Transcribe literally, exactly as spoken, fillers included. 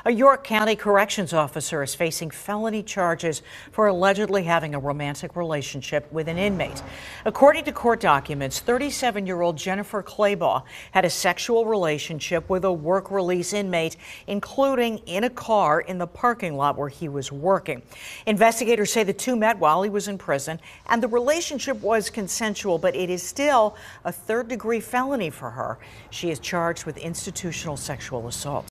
A York County corrections officer is facing felony charges for allegedly having a romantic relationship with an inmate. According to court documents, thirty-seven-year-old Jennifer Claybaugh had a sexual relationship with a work release inmate, including in a car in the parking lot where he was working. Investigators say the two met while he was in prison, and the relationship was consensual, but it is still a third-degree felony for her. She is charged with institutional sexual assault.